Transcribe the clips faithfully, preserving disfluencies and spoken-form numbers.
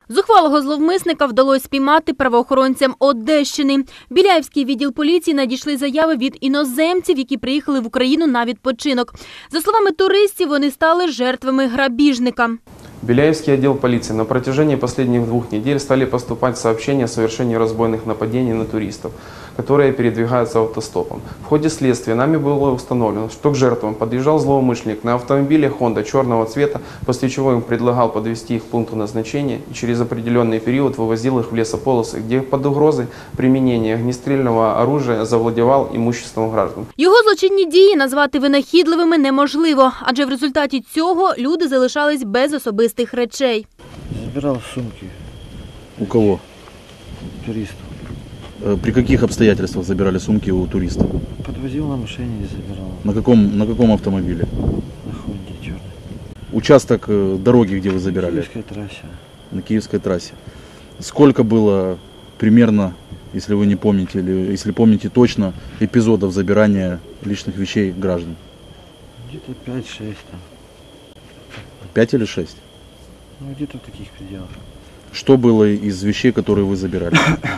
Зухвалого зловмисника вдалося спіймати правоохоронцям Одещини. В Біляївський відділ поліції надійшли заяви від іноземців, які приїхали в Україну на відпочинок. За словами туристів, вони стали жертвами грабіжника. Беляевский отдел полиции на протяжении последних двух недель стали поступать сообщения о совершении разбойных нападений на туристов, которые передвигаются автостопом. В ходе следствия нами было установлено, что к жертвам подъезжал злоумышленник на автомобиле Honda черного цвета, после чего им предлагал подвезти их к пункту назначения и через определенный период вывозил их в лесополосы, где под угрозой применения огнестрельного оружия завладевал имуществом граждан. Його злочинні дії назвати винахідливими неможливо, адже в результаті цього люди залишались без особистих речей. Забирал сумки. У кого? Туристов. При каких обстоятельствах забирали сумки у туристов? Подвозил на машине и забирал. На каком, на каком автомобиле? На Хонде черной. Участок дороги, где вы забирали? На Киевской трассе. На Киевской трассе. Сколько было примерно, если вы не помните, или если помните точно, эпизодов забирания личных вещей граждан? Где-то пять-шесть там. Пять или шесть? Ну, где-то в таких пределах. Что было из вещей, которые вы забирали?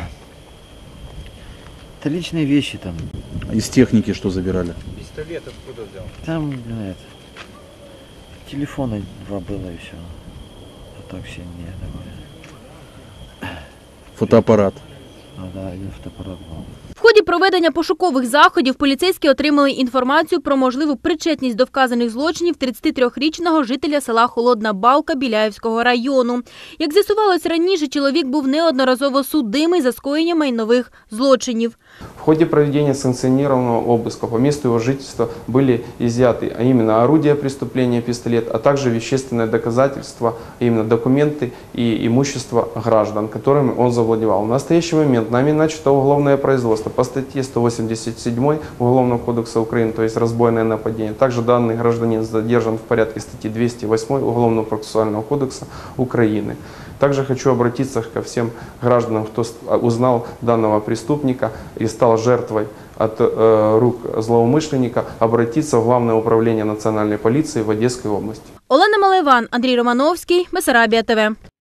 Это личные вещи там. Из техники что забирали? Пистолет откуда взял? Там, блин, это, телефона два было и все. А так все не давали. Фотоаппарат? А, да, один фотоаппарат был. В ході проведення пошукових заходів поліцейські отримали інформацію про можливу причетність до вказаних злочинів тридцятитрирічного жителя села Холодна Балка Біляївського району. Як з'ясувалось раніше, чоловік був неодноразово судимий за скоєння майнових злочинів. В ходе проведения санкционированного обыска по месту его жительства были изъяты, а именно орудие преступления, пистолет, а также вещественные доказательства, а именно документы и имущество граждан, которыми он завладевал. В настоящий момент нами начато уголовное производство по статье сто восемьдесят семь Уголовного кодекса Украины, то есть разбойное нападение. Также данный гражданин задержан в порядке статьи двести восемь Уголовного процессуального кодекса Украины. Также хочу обратиться ко всем гражданам, кто узнал данного преступника и стал жертвой от э, рук злоумышленника, обратиться в Главное управление национальной полиции в Одесской области. Олена Малайван, Андрій Романовський, Бессарабія ТВ.